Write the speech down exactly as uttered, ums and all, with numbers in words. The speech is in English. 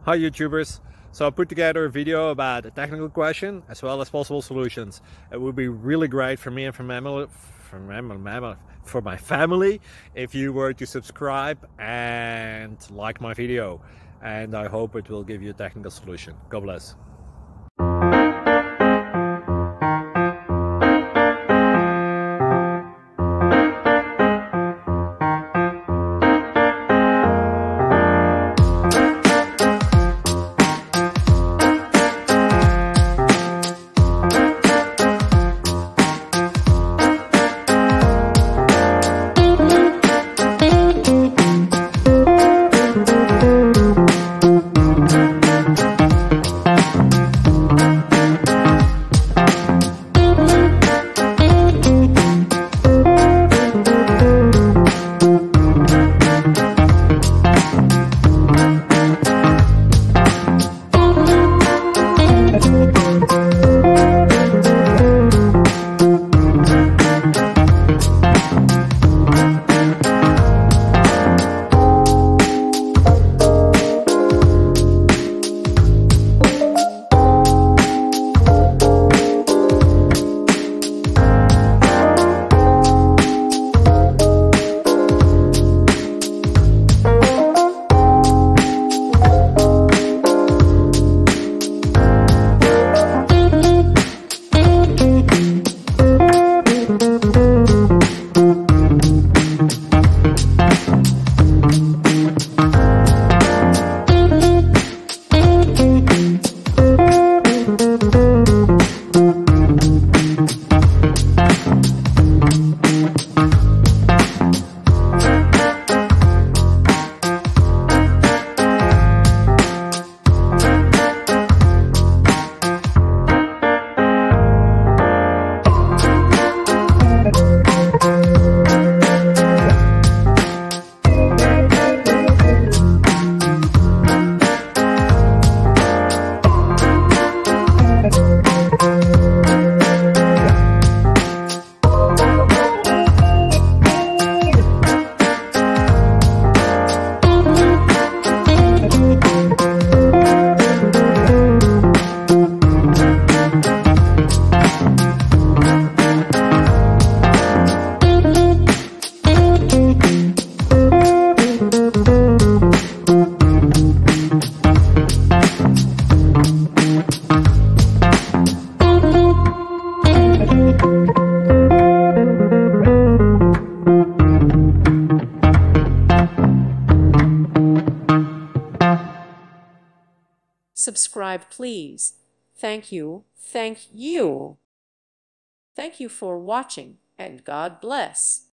Hi YouTubers! So I put together a video about a technical question as well as possible solutions. It would be really great for me and for, mammal, for, mammal, for my family if you were to subscribe and like my video. And I hope it will give you a technical solution. God bless. Subscribe, please. Thank you. Thank you. Thank you for watching, and God bless.